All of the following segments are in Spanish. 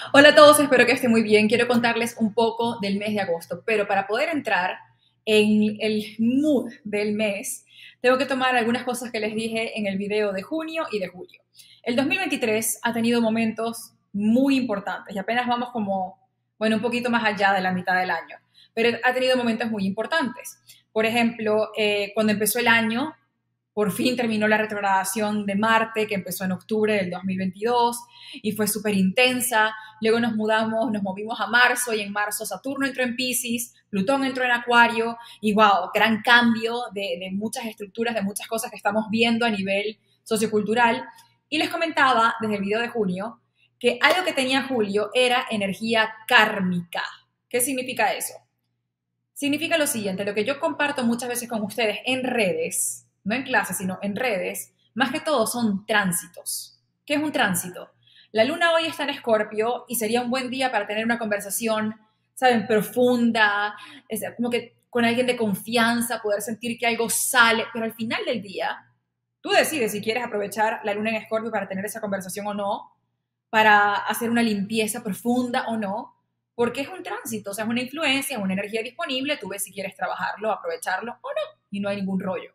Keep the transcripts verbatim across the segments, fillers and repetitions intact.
Hola a todos, espero que estén muy bien. Quiero contarles un poco del mes de agosto, pero para poder entrar en el mood del mes, tengo que tomar algunas cosas que les dije en el video de junio y de julio. El dos mil veintitrés ha tenido momentos muy importantes y apenas vamos como, bueno, un poquito más allá de la mitad del año, pero ha tenido momentos muy importantes. Por ejemplo, eh, cuando empezó el año, por fin terminó la retrogradación de Marte, que empezó en octubre del dos mil veintidós y fue súper intensa. Luego nos mudamos, nos movimos a marzo y en marzo Saturno entró en Piscis, Plutón entró en Acuario y wow, gran cambio de, de muchas estructuras, de muchas cosas que estamos viendo a nivel sociocultural. Y les comentaba desde el video de junio que algo que tenía Julio era energía kármica. ¿Qué significa eso? Significa lo siguiente, lo que yo comparto muchas veces con ustedes en redes, no en clases, sino en redes, más que todo son tránsitos. ¿Qué es un tránsito? La luna hoy está en Escorpio y sería un buen día para tener una conversación, ¿saben?, profunda, es como que con alguien de confianza, poder sentir que algo sale, pero al final del día, tú decides si quieres aprovechar la luna en Escorpio para tener esa conversación o no, para hacer una limpieza profunda o no, porque es un tránsito, o sea, es una influencia, es una energía disponible, tú ves si quieres trabajarlo, aprovecharlo o no, y no hay ningún rollo.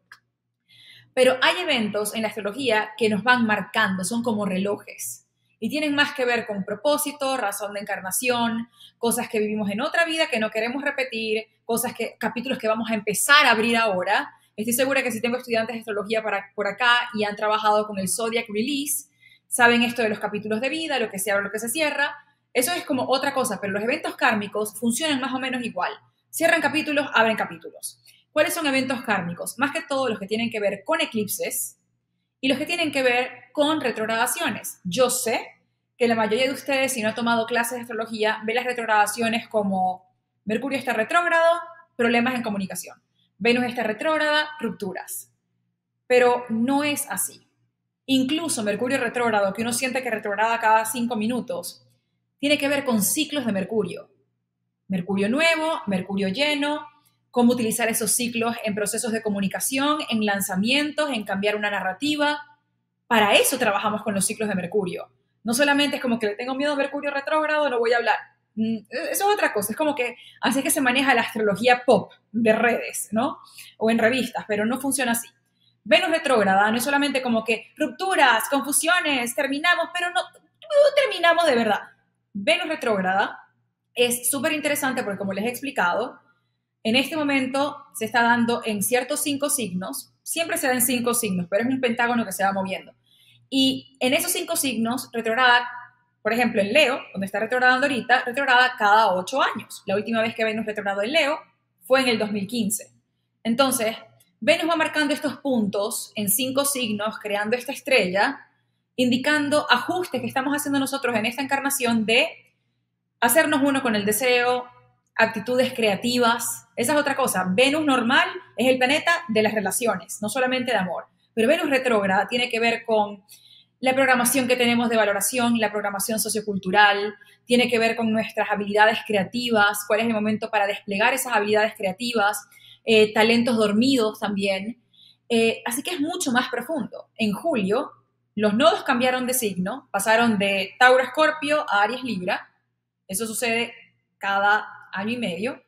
Pero hay eventos en la astrología que nos van marcando, son como relojes, y tienen más que ver con propósito, razón de encarnación, cosas que vivimos en otra vida que no queremos repetir, cosas que, capítulos que vamos a empezar a abrir ahora. Estoy segura que si tengo estudiantes de astrología para, por acá y han trabajado con el Zodiac Release, saben esto de los capítulos de vida, lo que se abre, lo que se cierra. Eso es como otra cosa, pero los eventos kármicos funcionan más o menos igual. Cierran capítulos, abren capítulos. ¿Cuáles son eventos kármicos? Más que todo los que tienen que ver con eclipses y los que tienen que ver con retrogradaciones. Yo sé que la mayoría de ustedes, si no ha tomado clases de astrología, ve las retrogradaciones como Mercurio está retrógrado, problemas en comunicación. Venus está retrógrada, rupturas. Pero no es así. Incluso Mercurio retrógrado, que uno siente que retrograda cada cinco minutos, tiene que ver con ciclos de Mercurio. Mercurio nuevo, Mercurio lleno, cómo utilizar esos ciclos en procesos de comunicación, en lanzamientos, en cambiar una narrativa. Para eso trabajamos con los ciclos de Mercurio. No solamente es como que le tengo miedo a Mercurio retrógrado, no voy a hablar. Eso es otra cosa, es como que así es que se maneja la astrología pop de redes, ¿no? O en revistas, pero no funciona así. Venus retrógrada no es solamente como que rupturas, confusiones, terminamos, pero no, no terminamos de verdad. Venus retrógrada es súper interesante porque, como les he explicado, en este momento se está dando en ciertos cinco signos, siempre se da en cinco signos, pero es un pentágono que se va moviendo. Y en esos cinco signos, retrograda, por ejemplo, en Leo, donde está retrogradando ahorita, retrograda cada ocho años. La última vez que Venus retrogradó en Leo fue en el dos mil quince. Entonces, Venus va marcando estos puntos en cinco signos, creando esta estrella, indicando ajustes que estamos haciendo nosotros en esta encarnación de hacernos uno con el deseo, actitudes creativas. Esa es otra cosa. Venus normal es el planeta de las relaciones, no solamente de amor. Pero Venus retrógrada tiene que ver con la programación que tenemos de valoración, la programación sociocultural, tiene que ver con nuestras habilidades creativas, cuál es el momento para desplegar esas habilidades creativas, eh, talentos dormidos también. Eh, así que es mucho más profundo. En julio, los nodos cambiaron de signo, pasaron de Tauro Escorpio a Aries Libra. Eso sucede cada año y medio.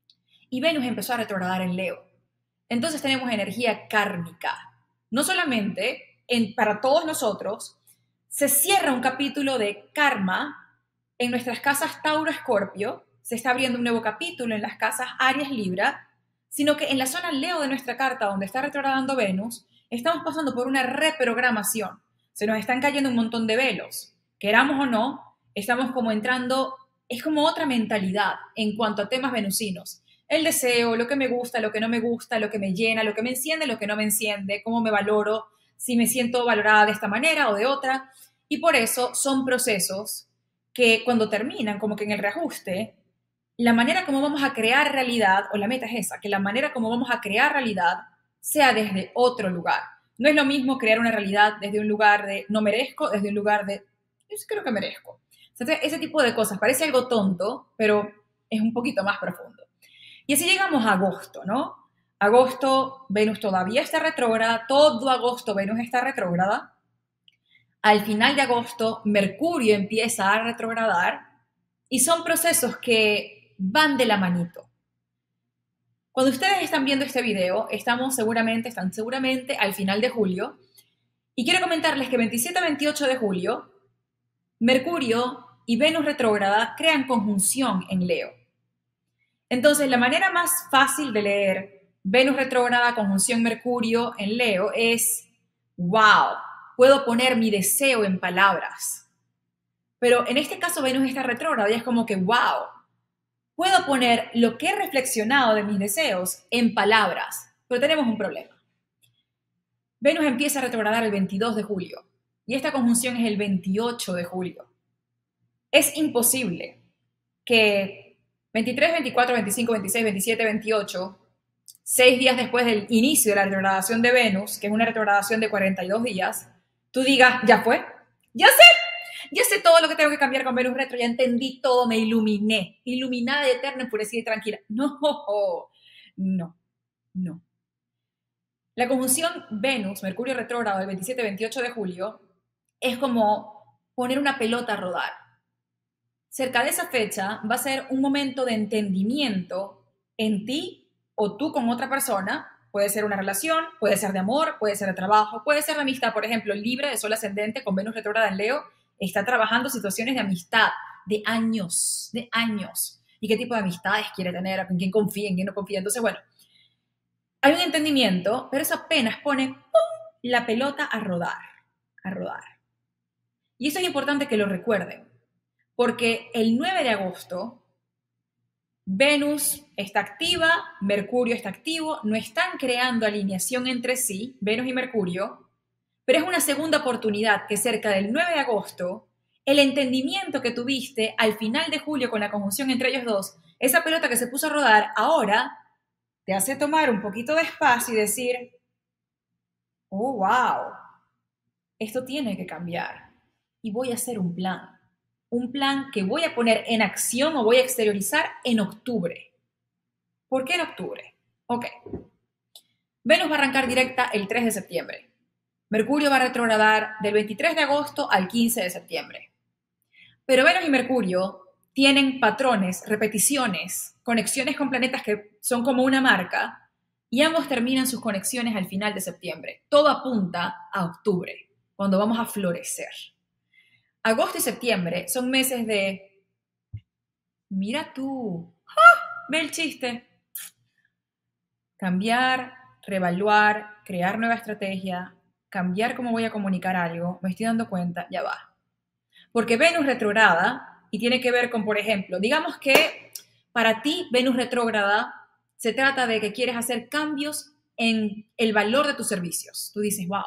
Y Venus empezó a retrogradar en Leo. Entonces tenemos energía kármica. No solamente en, para todos nosotros, se cierra un capítulo de karma en nuestras casas Tauro-Escorpio, se está abriendo un nuevo capítulo en las casas Aries-Libra, sino que en la zona Leo de nuestra carta, donde está retrogradando Venus, estamos pasando por una reprogramación. Se nos están cayendo un montón de velos. Queramos o no, estamos como entrando, es como otra mentalidad en cuanto a temas venusinos. El deseo, lo que me gusta, lo que no me gusta, lo que me llena, lo que me enciende, lo que no me enciende, cómo me valoro, si me siento valorada de esta manera o de otra. Y por eso son procesos que cuando terminan, como que en el reajuste, la manera como vamos a crear realidad, o la meta es esa, que la manera como vamos a crear realidad sea desde otro lugar. No es lo mismo crear una realidad desde un lugar de no merezco, desde un lugar de yo sí creo que merezco. Entonces, ese tipo de cosas parece algo tonto, pero es un poquito más profundo. Y así llegamos a agosto, ¿no? Agosto, Venus todavía está retrógrada, todo agosto Venus está retrógrada. Al final de agosto, Mercurio empieza a retrogradar Y son procesos que van de la manito. Cuando ustedes están viendo este video, estamos seguramente, están seguramente al final de julio. Y quiero comentarles que veintisiete a veintiocho de julio, Mercurio y Venus retrógrada crean conjunción en Leo. Entonces, la manera más fácil de leer Venus retrógrada, conjunción Mercurio en Leo es, wow, puedo poner mi deseo en palabras. Pero en este caso Venus está retrógrada y es como que, wow, puedo poner lo que he reflexionado de mis deseos en palabras. Pero tenemos un problema. Venus empieza a retrogradar el veintidós de julio y esta conjunción es el veintiocho de julio. Es imposible que veintitrés, veinticuatro, veinticinco, veintiséis, veintisiete, veintiocho, seis días después del inicio de la retrogradación de Venus, que es una retrogradación de cuarenta y dos días, tú digas, ya fue, ya sé, ya sé todo lo que tengo que cambiar con Venus retro, ya entendí todo, me iluminé, iluminada, eterna, enfurecida y tranquila. No, no, no. La conjunción Venus-Mercurio retrógrado del veintisiete a veintiocho de julio es como poner una pelota a rodar. Cerca de esa fecha va a ser un momento de entendimiento en ti o tú con otra persona. Puede ser una relación, puede ser de amor, puede ser de trabajo, puede ser de amistad. Por ejemplo, Libra de Sol ascendente con Venus retrógrada en Leo está trabajando situaciones de amistad de años, de años. ¿Y qué tipo de amistades quiere tener? ¿En quién confía? ¿En quién no confía? Entonces, bueno, hay un entendimiento, pero eso apenas pone ¡pum!, la pelota a rodar, a rodar. Y eso es importante que lo recuerden, porque el nueve de agosto Venus está activa, Mercurio está activo, no están creando alineación entre sí, Venus y Mercurio, pero es una segunda oportunidad que cerca del nueve de agosto, el entendimiento que tuviste al final de julio con la conjunción entre ellos dos, esa pelota que se puso a rodar, ahora te hace tomar un poquito de espacio y decir, oh, wow, esto tiene que cambiar y voy a hacer un plan. Un plan que voy a poner en acción o voy a exteriorizar en octubre. ¿Por qué en octubre? Ok. Venus va a arrancar directa el tres de septiembre. Mercurio va a retrogradar del veintitrés de agosto al quince de septiembre. Pero Venus y Mercurio tienen patrones, repeticiones, conexiones con planetas que son como una marca y ambos terminan sus conexiones al final de septiembre. Todo apunta a octubre, cuando vamos a florecer. Agosto y septiembre son meses de, mira tú, ¡ah!, ve el chiste. Cambiar, reevaluar, crear nueva estrategia, cambiar cómo voy a comunicar algo, me estoy dando cuenta, ya va. Porque Venus retrograda, y tiene que ver con, por ejemplo, digamos que para ti Venus retrógrada se trata de que quieres hacer cambios en el valor de tus servicios. Tú dices, wow,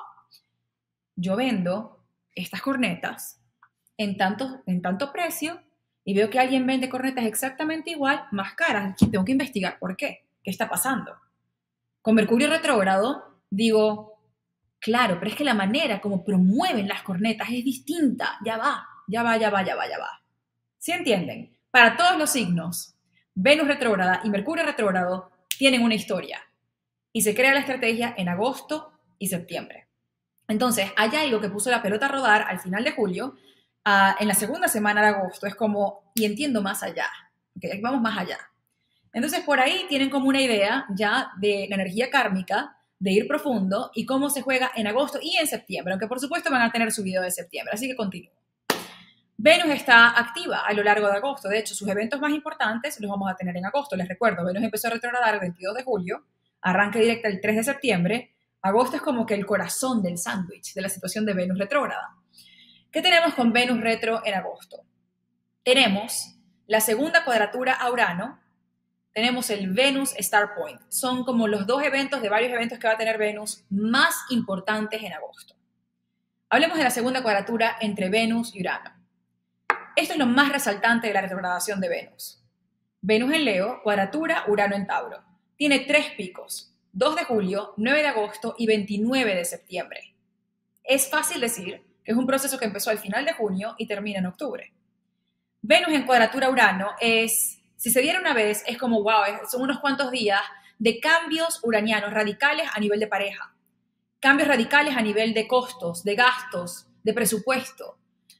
yo vendo estas cornetas en tanto, en tanto precio y veo que alguien vende cornetas exactamente igual, más caras. Tengo que investigar por qué, qué está pasando. Con Mercurio retrógrado digo, claro, pero es que la manera como promueven las cornetas es distinta. Ya va, ya va, ya va, ya va, ya va. ¿Sí entienden? Para todos los signos, Venus retrógrada y Mercurio retrógrado tienen una historia y se crea la estrategia en agosto y septiembre. Entonces, hay algo que puso la pelota a rodar al final de julio, uh, en la segunda semana de agosto. Es como, y entiendo más allá, okay, vamos más allá. Entonces, por ahí tienen como una idea ya de la energía kármica, de ir profundo y cómo se juega en agosto y en septiembre, aunque por supuesto van a tener su video de septiembre, así que continúo. Venus está activa a lo largo de agosto. De hecho, sus eventos más importantes los vamos a tener en agosto. Les recuerdo, Venus empezó a retrogradar el veintidós de julio, arranca directa el tres de septiembre. Agosto es como que el corazón del sándwich de la situación de Venus retrógrada. ¿Qué tenemos con Venus retro en agosto? Tenemos la segunda cuadratura a Urano, tenemos el Venus Star Point. Son como los dos eventos de varios eventos que va a tener Venus más importantes en agosto. Hablemos de la segunda cuadratura entre Venus y Urano. Esto es lo más resaltante de la retrogradación de Venus. Venus en Leo, cuadratura Urano en Tauro. Tiene tres picos, dos de julio, nueve de agosto y veintinueve de septiembre. Es fácil decir que es un proceso que empezó al final de junio y termina en octubre. Venus en cuadratura Urano es, si se diera una vez, es como, wow, son unos cuantos días de cambios uranianos radicales a nivel de pareja. Cambios radicales a nivel de costos, de gastos, de presupuesto.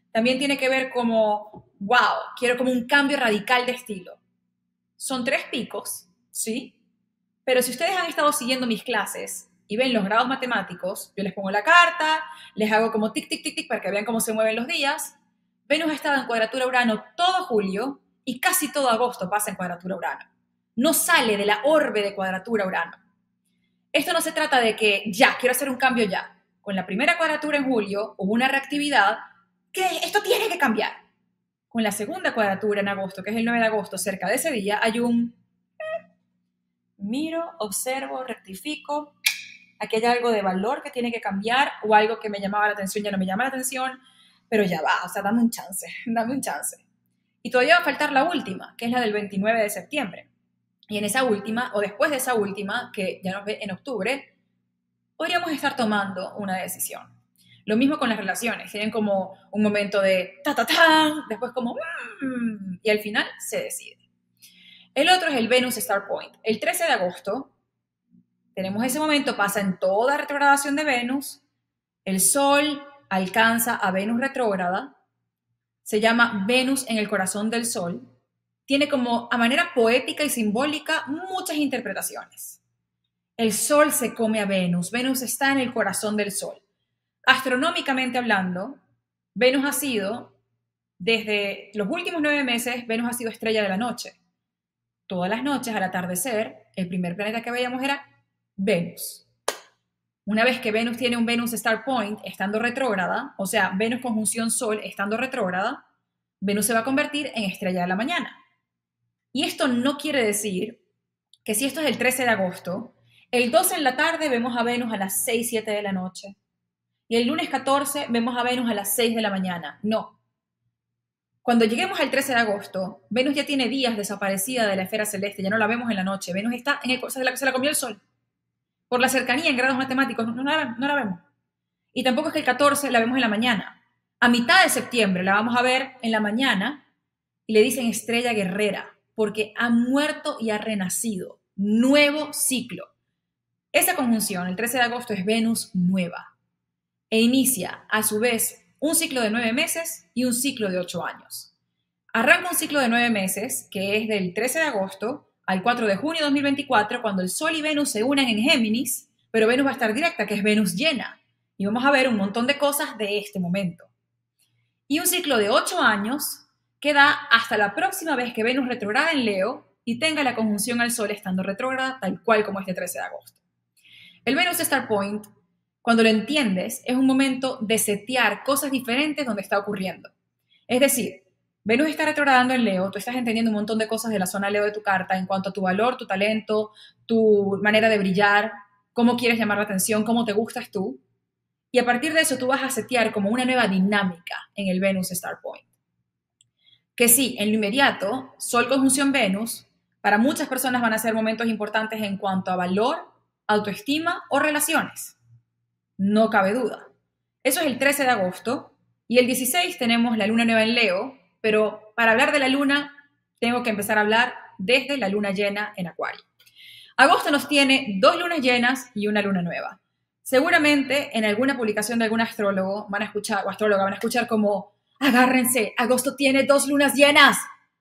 también tiene que ver como, wow, quiero como un cambio radical de estilo. Son tres picos, ¿sí? Pero si ustedes han estado siguiendo mis clases y ven los grados matemáticos, yo les pongo la carta, les hago como tic, tic, tic, tic para que vean cómo se mueven los días. Venus ha estado en cuadratura Urano todo julio y casi todo agosto pasa en cuadratura Urano. No sale de la orbe de cuadratura Urano. Esto no se trata de que ya, quiero hacer un cambio ya. Con la primera cuadratura en julio hubo una reactividad que esto tiene que cambiar. Con la segunda cuadratura en agosto, que es el nueve de agosto, cerca de ese día, hay un eh, miro, observo, rectifico, aquí hay algo de valor que tiene que cambiar o algo que me llamaba la atención ya no me llama la atención, pero ya va, o sea, dame un chance, dame un chance. Y todavía va a faltar la última, que es la del veintinueve de septiembre. Y en esa última, o después de esa última, que ya nos ve en octubre, podríamos estar tomando una decisión. Lo mismo con las relaciones, tienen como un momento de ta ta ta, después como mmm, y al final se decide. El otro es el Venus Star Point. El trece de agosto tenemos ese momento, pasa en toda retrogradación de Venus, el Sol alcanza a Venus retrógrada, se llama Venus en el corazón del Sol, tiene como a manera poética y simbólica muchas interpretaciones. El Sol se come a Venus, Venus está en el corazón del Sol. Astronómicamente hablando, Venus ha sido, desde los últimos nueve meses, Venus ha sido estrella de la noche. Todas las noches, al atardecer, el primer planeta que veíamos era Venus. Una vez que Venus tiene un Venus Star Point estando retrógrada, o sea, Venus conjunción Sol estando retrógrada, Venus se va a convertir en estrella de la mañana. Y esto no quiere decir que si esto es el trece de agosto, el doce en la tarde vemos a Venus a las seis, siete de la noche. Y el lunes catorce vemos a Venus a las seis de la mañana. No. Cuando lleguemos al trece de agosto, Venus ya tiene días desaparecida de la esfera celeste, ya no la vemos en la noche. Venus está en el, se la, se la comió el Sol. Por la cercanía en grados matemáticos, no, no, la, no la vemos. Y tampoco es que el catorce la vemos en la mañana. A mitad de septiembre la vamos a ver en la mañana y le dicen estrella guerrera, porque ha muerto y ha renacido. Nuevo ciclo. Esa conjunción, el trece de agosto, es Venus nueva. E inicia, a su vez, un ciclo de nueve meses y un ciclo de ocho años. Arranca un ciclo de nueve meses, que es del trece de agosto al cuatro de junio de dos mil veinticuatro, cuando el Sol y Venus se unen en Géminis, pero Venus va a estar directa, que es Venus llena. Y vamos a ver un montón de cosas de este momento. Y un ciclo de ocho años que da hasta la próxima vez que Venus retrograda en Leo y tenga la conjunción al Sol estando retrógrada, tal cual como este trece de agosto. El Venus Star Point, cuando lo entiendes, es un momento de setear cosas diferentes donde está ocurriendo. Es decir, Venus está retrogradando en Leo, tú estás entendiendo un montón de cosas de la zona Leo de tu carta en cuanto a tu valor, tu talento, tu manera de brillar, cómo quieres llamar la atención, cómo te gustas tú. Y a partir de eso tú vas a setear como una nueva dinámica en el Venus Star Point. Que sí, en lo inmediato, Sol conjunción Venus, para muchas personas van a ser momentos importantes en cuanto a valor, autoestima o relaciones. No cabe duda. Eso es el trece de agosto y el dieciséis tenemos la luna nueva en Leo, pero para hablar de la luna tengo que empezar a hablar desde la luna llena en Acuario. Agosto nos tiene dos lunas llenas y una luna nueva. Seguramente en alguna publicación de algún astrólogo van a escuchar, o astróloga van a escuchar como agárrense, agosto tiene dos lunas llenas.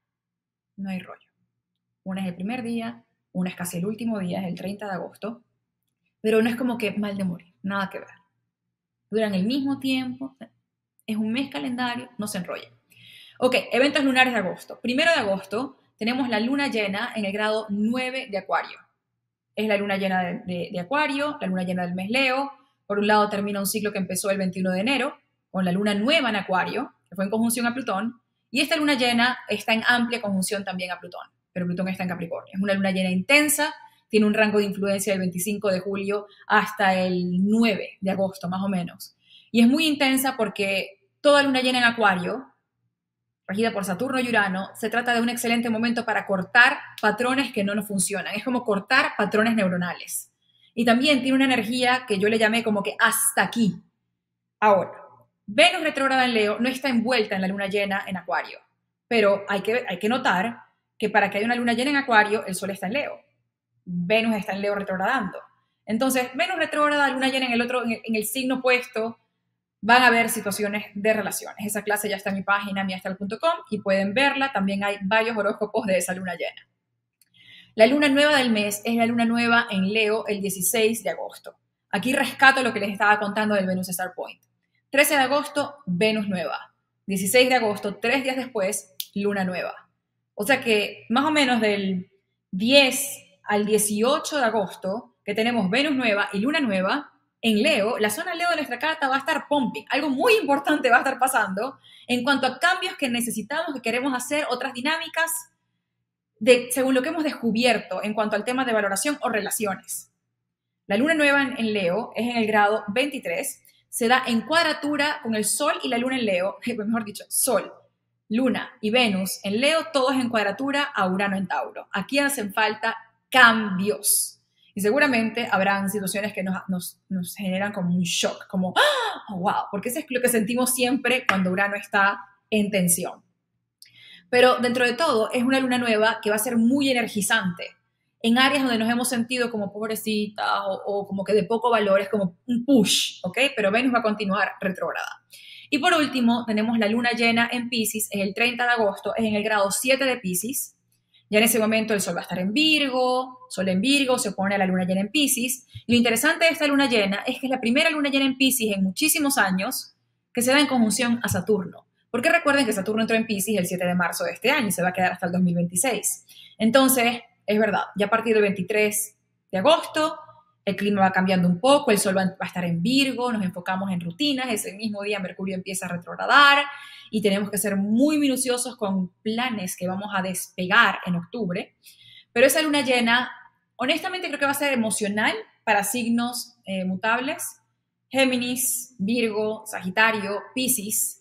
No hay rollo. Una es el primer día, una es casi el último día, es el treinta de agosto, pero no es como que mal de morir, nada que ver. Duran el mismo tiempo, es un mes calendario, no se enrolla. Ok, eventos lunares de agosto. Primero de agosto tenemos la luna llena en el grado nueve de Acuario. Es la luna llena de, de, de Acuario, la luna llena del mes Leo. Por un lado termina un ciclo que empezó el veintiuno de enero, con la luna nueva en Acuario, que fue en conjunción a Plutón, y esta luna llena está en amplia conjunción también a Plutón, pero Plutón está en Capricornio. Es una luna llena intensa, tiene un rango de influencia del veinticinco de julio hasta el nueve de agosto, más o menos. Y es muy intensa porque toda luna llena en Acuario, regida por Saturno y Urano, se trata de un excelente momento para cortar patrones que no nos funcionan. Es como cortar patrones neuronales. Y también tiene una energía que yo le llamé como que hasta aquí. Ahora, Venus retrógrada en Leo no está envuelta en la luna llena en Acuario, pero hay que, hay que notar que para que haya una luna llena en Acuario, el Sol está en Leo. Venus está en Leo retrogradando. Entonces, Venus retrógrada, luna llena en el otro, en el, en el signo opuesto, van a haber situaciones de relaciones. Esa clase ya está en mi página, mi astral punto com, y pueden verla. También hay varios horóscopos de esa luna llena. La luna nueva del mes es la luna nueva en Leo el dieciséis de agosto. Aquí rescato lo que les estaba contando del Venus Star Point. trece de agosto, Venus nueva. dieciséis de agosto, tres días después, luna nueva. O sea que más o menos del diez al dieciocho de agosto, que tenemos Venus nueva y luna nueva, en Leo, la zona Leo de nuestra carta va a estar pumping. Algo muy importante va a estar pasando en cuanto a cambios que necesitamos, que queremos hacer, otras dinámicas, de, según lo que hemos descubierto en cuanto al tema de valoración o relaciones. La luna nueva en, en Leo es en el grado veintitrés, se da en cuadratura con el Sol y la Luna en Leo, mejor dicho, Sol, Luna y Venus en Leo, todos en cuadratura a Urano en Tauro. Aquí hacen falta cambios. Y seguramente habrán situaciones que nos, nos, nos generan como un shock, como, oh, wow, porque eso es lo que sentimos siempre cuando Urano está en tensión. Pero dentro de todo, es una luna nueva que va a ser muy energizante. En áreas donde nos hemos sentido como pobrecitas o, o como que de poco valor, es como un push, ¿ok? Pero Venus va a continuar retrógrada. Y por último, tenemos la luna llena en Piscis, es el treinta de agosto, es en el grado siete de Piscis. Ya en ese momento el Sol va a estar en Virgo, Sol en Virgo, se opone a la luna llena en Piscis. Y lo interesante de esta luna llena es que es la primera luna llena en Piscis en muchísimos años que se da en conjunción a Saturno. Porque recuerden que Saturno entró en Piscis el siete de marzo de este año y se va a quedar hasta el dos mil veintiséis. Entonces, es verdad, ya a partir del veintitrés de agosto, el clima va cambiando un poco, el Sol va a estar en Virgo, nos enfocamos en rutinas, ese mismo día Mercurio empieza a retrogradar y tenemos que ser muy minuciosos con planes que vamos a despegar en octubre. Pero esa luna llena, honestamente creo que va a ser emocional para signos eh, mutables, Géminis, Virgo, Sagitario, Piscis.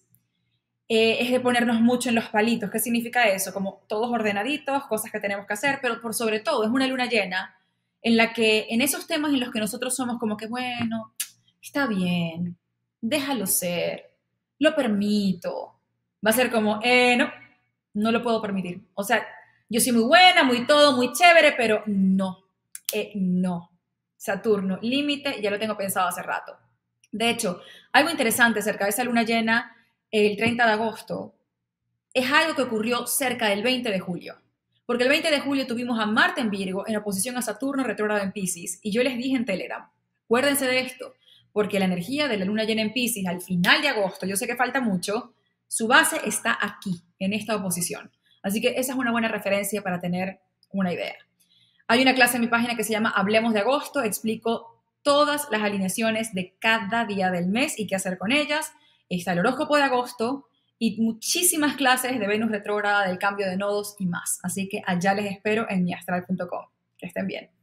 Eh, es de ponernos mucho en los palitos. ¿Qué significa eso? Como todos ordenaditos, cosas que tenemos que hacer, pero por sobre todo es una luna llena en la que en esos temas en los que nosotros somos como que, bueno, está bien, déjalo ser, lo permito. Va a ser como, eh, no, no lo puedo permitir. O sea, yo soy muy buena, muy todo, muy chévere, pero no, eh, no. Saturno, límite, ya lo tengo pensado hace rato. De hecho, algo interesante acerca de esa luna llena el treinta de agosto, es algo que ocurrió cerca del veinte de julio. Porque el veinte de julio tuvimos a Marte en Virgo en oposición a Saturno retrógrado en Piscis. Y yo les dije en Telegram, acuérdense de esto, porque la energía de la luna llena en Piscis al final de agosto, yo sé que falta mucho, su base está aquí, en esta oposición. Así que esa es una buena referencia para tener una idea. Hay una clase en mi página que se llama Hablemos de Agosto, explico todas las alineaciones de cada día del mes y qué hacer con ellas. Está el horóscopo de agosto y muchísimas clases de Venus retrógrada, del cambio de nodos y más. Así que allá les espero en mi astral punto com. Que estén bien.